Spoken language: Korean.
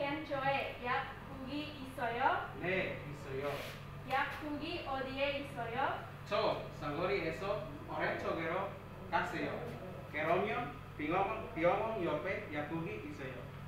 근처에 약국이 있어요? 네, 있어요. 약국이 어디에 있어요? 저 사거리에서 오른쪽으로 가세요. 그러면 병원 옆에 약국이 있어요.